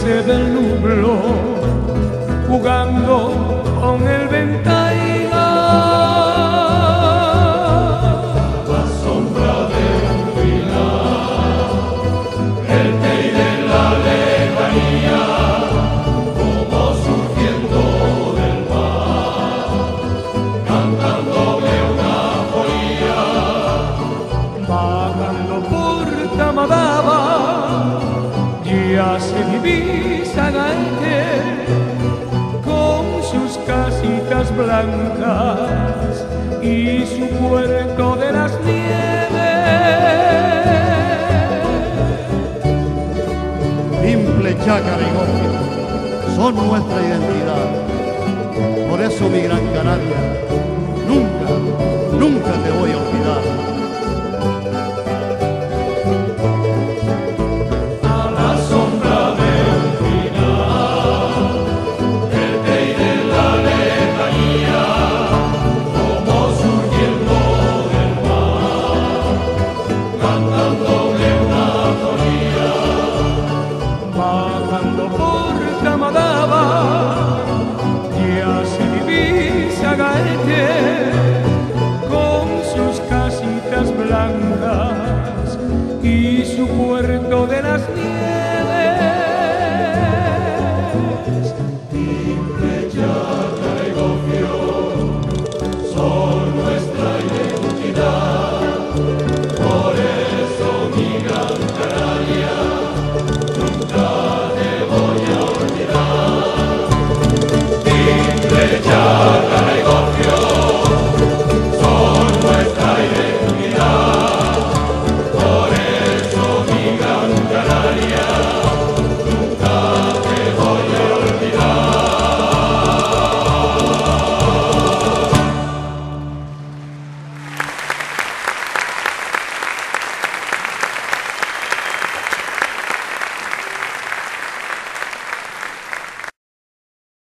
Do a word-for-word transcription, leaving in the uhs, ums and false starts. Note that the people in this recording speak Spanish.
se desnubló jugando con el ventaina. La sombra de un pilar, el teide en la lejanía, como surgiendo del mar, cantándole una polilla. Bajando por Tamadaba, ya se divisa Gaete con sus casitas blancas y su puerto de las nieves. Timple, chácara y gofio son nuestra identidad. Por eso, mi gran Canaria, nunca, nunca te voy a olvidar. Bajando por Tamadaba, ya se divisa Gaete con sus casitas blancas y su puerto de las nieves.